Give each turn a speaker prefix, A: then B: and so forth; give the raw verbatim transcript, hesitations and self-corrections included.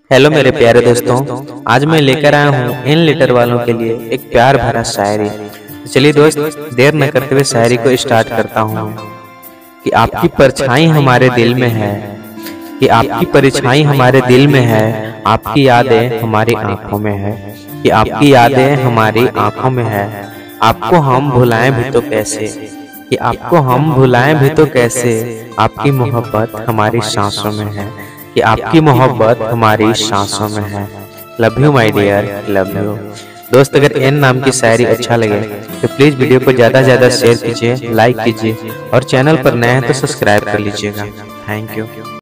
A: Hello मेरे प्यारे दोस्तों, आज मैं लेकर आया हूँ इन लेटर वालों के लिए एक प्यार भरा शायरी। तो चलिए दोस्त, देर न करते हुए शायरी को स्टार्ट करता हूँ। कि आपकी परछाई हमारे दिल में है, कि आपकी परछाई हमारे दिल में है, आपकी यादें हमारी आंखों में है, कि आपकी यादें हमारी आंखों में है। आपको हम भुलाएं भी तो कैसे, कि आपको हम भुलाएं भी तो कैसे, आपकी मोहब्बत हमारी सांसों में है, कि आपकी मोहब्बत हमारी सांसों में है। Love you my dear, love you. दोस्त, अगर एन नाम की शायरी अच्छा लगे तो प्लीज वीडियो को ज्यादा ज्यादा शेयर कीजिए, लाइक कीजिए और चैनल पर नए हैं तो सब्सक्राइब कर लीजिएगा। Thank you.